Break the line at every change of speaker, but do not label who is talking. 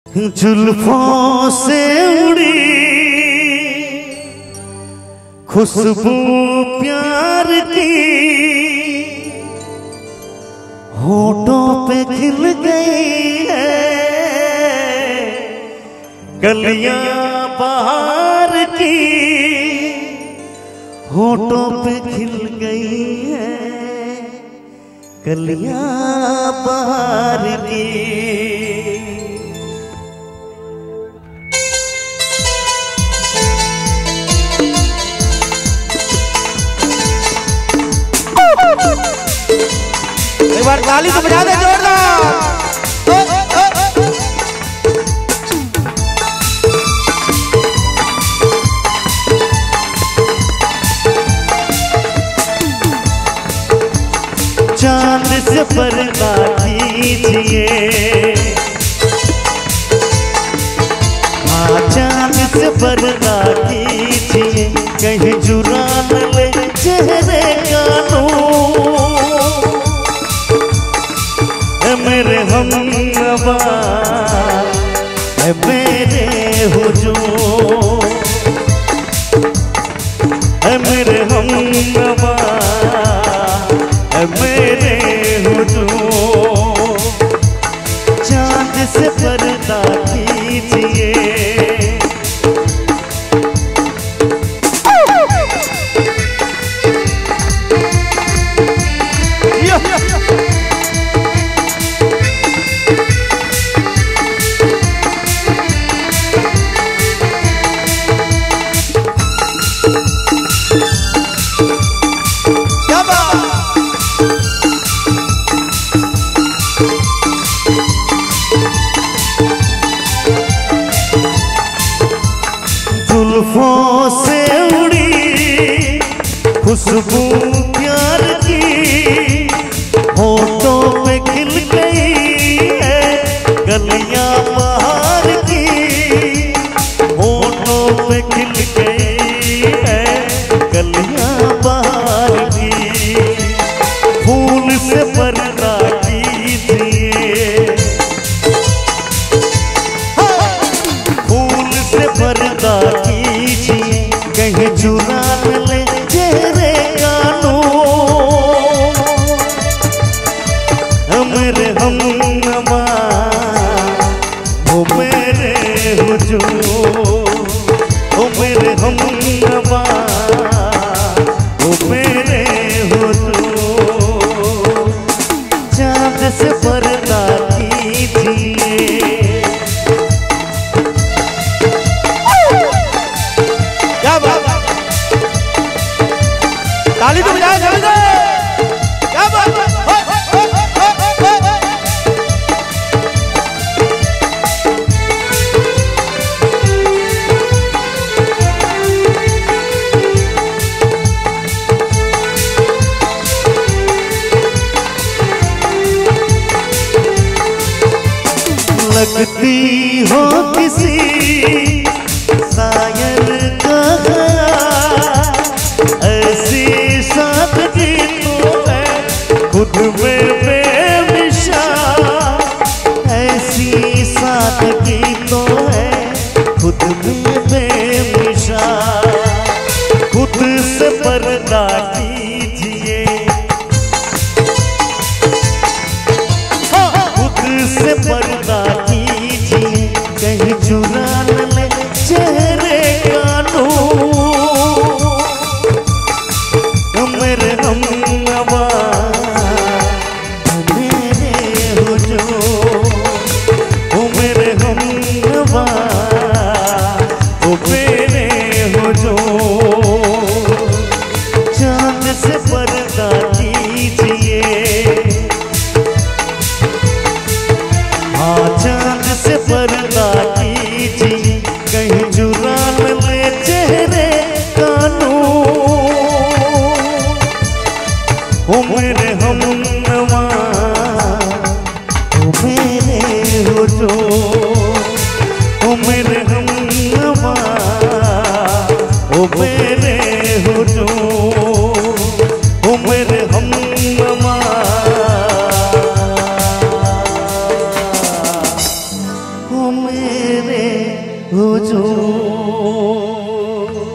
जुल्फों से उड़ी खुशबू प्यार की, होठों पे खिल गई है कलियां बहार की, होठों पे खिल गई है कलियां बहार की।
एक बार ताली तो बजा दे जोरदार।
चांद से पर्दा कीजिए, हाँ चांद से पर्दा कीजिए, कहीं चुरा न ले चेहरे का नूर। मेरे हमनवा है मेरे हुजूर, है मेरे हमनवा है मेरे हुजूर। चांद से पर्दा कीजिए, जुल्फों से उड़ी खुशबू प्यार की, होठों पे खिल गई है कलियां बहार की, होठों पे खिल गई है कलियां बहार की। फूल से पर्दा कीजिए, फूल से पर्दा कीजिए, कहीं चुरा न ले चेहरे का नूर। मेरे हमनवा वो मेरे हुजूर, वो मेरे हमनवा वो मेरे हुजूर। चांद से पर्दा कीजिए,
ताली तो बजाओ जल्दी से। क्या बात है?
लगती हो किसी शायर का ख्याल, ऐसी सादगी तो है खुद में बेमिसाल, ऐसी सादगी तो है खुद में बेमिसाल। खुद से पर्दा कीजिए, खुद से पर्दा कीजिए, कहीं चुरा न ले चेहरे का नूर। मेरे हमनवा मेरे हुजूर, ओ मेरे हमनवा ओ मेरे हुजूर। चांद से पर्दा कीजिए, हाँ चांद से पर्दा कीजिए, तेरे हुजूर।